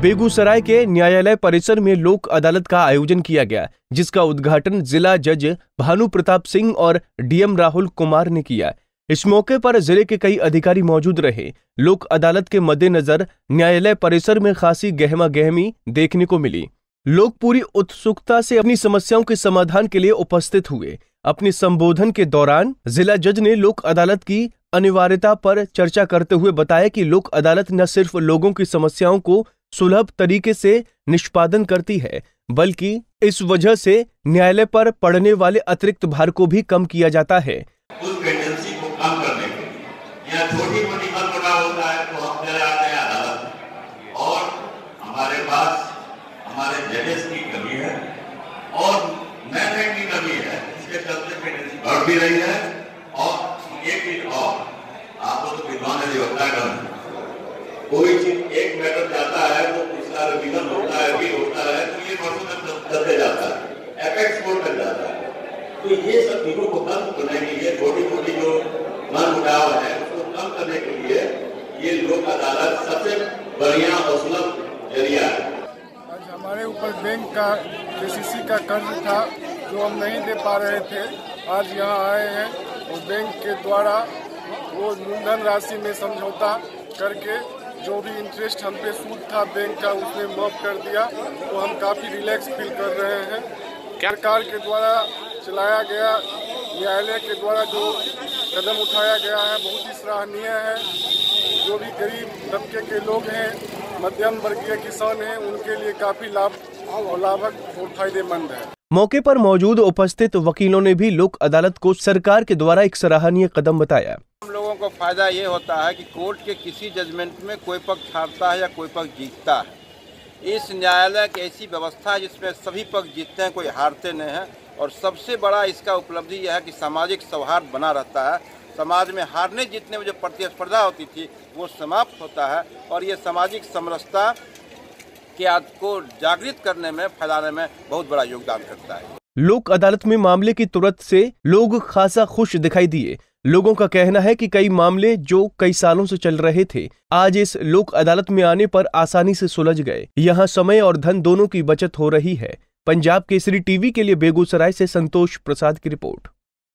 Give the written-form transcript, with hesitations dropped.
बेगूसराय के न्यायालय परिसर में लोक अदालत का आयोजन किया गया, जिसका उद्घाटन जिला जज भानु प्रताप सिंह और डीएम राहुल कुमार ने किया। इस मौके पर जिले के कई अधिकारी मौजूद रहे। लोक अदालत के मद्देनजर न्यायालय परिसर में खासी गहमा गहमी देखने को मिली। लोग पूरी उत्सुकता से अपनी समस्याओं के समाधान के लिए उपस्थित हुए। अपने संबोधन के दौरान जिला जज ने लोक अदालत की अनिवार्यता पर चर्चा करते हुए बताया कि लोक अदालत न सिर्फ लोगों की समस्याओं को सुलभ तरीके से निष्पादन करती है, बल्कि इस वजह से न्यायालय पर पड़ने वाले अतिरिक्त भार को भी कम किया जाता है। उस पेंडेंसी को कम करने के लिए या छोटी मोटी मनमुटाव होता है तो हम चले आते हैं अदालत, और हमारे पास हमारे जजेस की कमी है और मैनेजमेंट की कमी है। इसके चलते पेंडेंसी बढ़ भी रही है। और एक चीज और, आपको तो विद्वान होता है, कोई चीज एक मैटर जाता है तो इसका रिवीजन होता है भी होता है तो ये वर्षों में चलते जाता है, एपेक्स कोर्ट तक जाता है। तो ये सब चीजों को कम करने के लिए, छोटी छोटी जो मनमुटाव है उसको कम करने के लिए ये लोक अदालत सबसे बढ़िया और सुलभ जरिया है। आज हमारे ऊपर बैंक का केसीसी का कर्ज था जो हम नहीं दे पा रहे थे, आज यहाँ आए हैं और बैंक के द्वारा वो मूलधन राशि में समझौता करके जो भी इंटरेस्ट हम पे सूद था बैंक का उसने माफ कर दिया, तो हम काफ़ी रिलैक्स फील कर रहे हैं। सरकार के द्वारा चलाया गया, न्यायालय के द्वारा जो कदम उठाया गया है बहुत ही सराहनीय है। जो भी गरीब तबके के लोग हैं, मध्यम वर्गीय किसान हैं, उनके लिए काफ़ी लाभक और फायदेमंद है। मौके पर मौजूद उपस्थित वकीलों ने भी लोक अदालत को सरकार के द्वारा एक सराहनीय कदम बताया। हम लोगों को फायदा ये होता है कि कोर्ट के किसी जजमेंट में कोई पक्ष हारता है या कोई पक्ष जीतता है। इस न्यायालय की ऐसी व्यवस्था है जिसमें सभी पक्ष जीतते हैं, कोई हारते नहीं हैं। और सबसे बड़ा इसका उपलब्धि यह है कि सामाजिक सौहार्द बना रहता है। समाज में हारने जीतने में जो प्रतिस्पर्धा होती थी वो समाप्त होता है और ये सामाजिक समरसता के आज को जागृत करने में, फैलाने में बहुत बड़ा योगदान करता है। लोक अदालत में मामले की तुरंत से लोग खासा खुश दिखाई दिए। लोगों का कहना है कि कई मामले जो कई सालों से चल रहे थे, आज इस लोक अदालत में आने पर आसानी से सुलझ गए। यहाँ समय और धन दोनों की बचत हो रही है। पंजाब केसरी टीवी के लिए बेगूसराय से संतोष प्रसाद की रिपोर्ट।